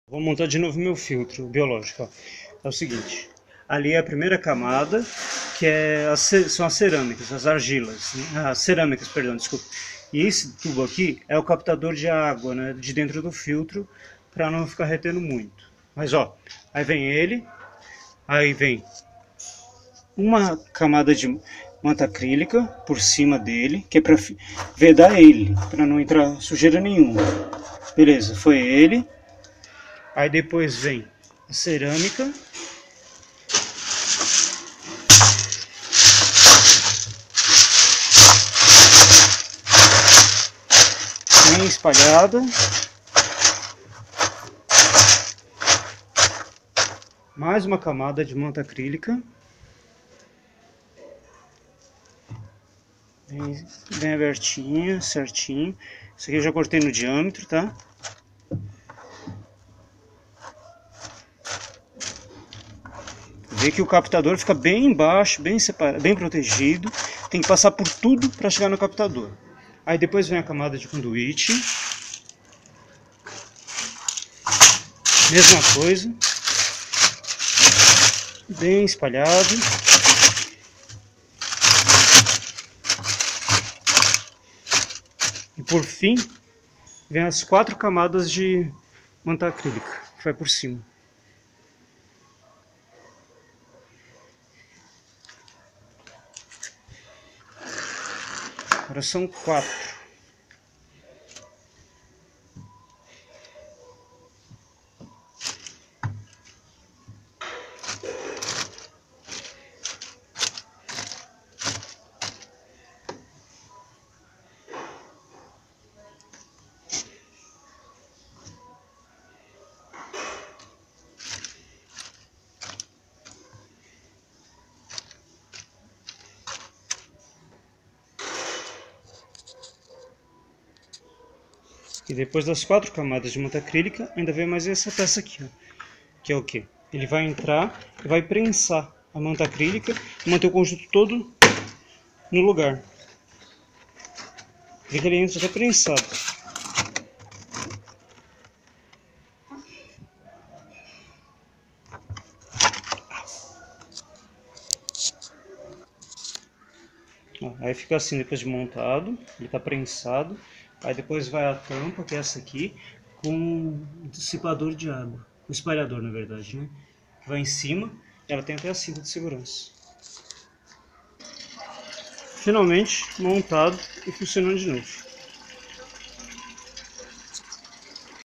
Vou montar de novo meu filtro biológico. Ó. É o seguinte, ali é a primeira camada, que são as cerâmicas, as argilas, né? As cerâmicas, perdão, desculpa. E esse tubo aqui é o captador de água, né, de dentro do filtro, para não ficar retendo muito. Mas ó, aí vem ele, aí vem uma camada de manta acrílica por cima dele, que é para vedar ele, para não entrar sujeira nenhuma. Beleza, foi ele. Aí depois vem a cerâmica. Bem espalhada. Mais uma camada de manta acrílica. Bem abertinha, certinho. Isso aqui eu já cortei no diâmetro, tá? Vê que o captador fica bem embaixo, bem separado, bem protegido. Tem que passar por tudo para chegar no captador. Aí depois vem a camada de conduíte. Mesma coisa. Bem espalhado. E por fim, vem as 4 camadas de manta acrílica, que vai por cima. Agora são 4. E depois das 4 camadas de manta acrílica, ainda vem mais essa peça aqui, ó, que é o que? Ele vai entrar e vai prensar a manta acrílica e manter o conjunto todo no lugar. Vê que ele entra já prensado. Ó, aí fica assim depois de montado, ele está prensado. Aí depois vai a tampa, que é essa aqui, com um dissipador de água. Um espalhador, na verdade, né? Que vai em cima, ela tem até a cinta de segurança. Finalmente montado e funcionando de novo.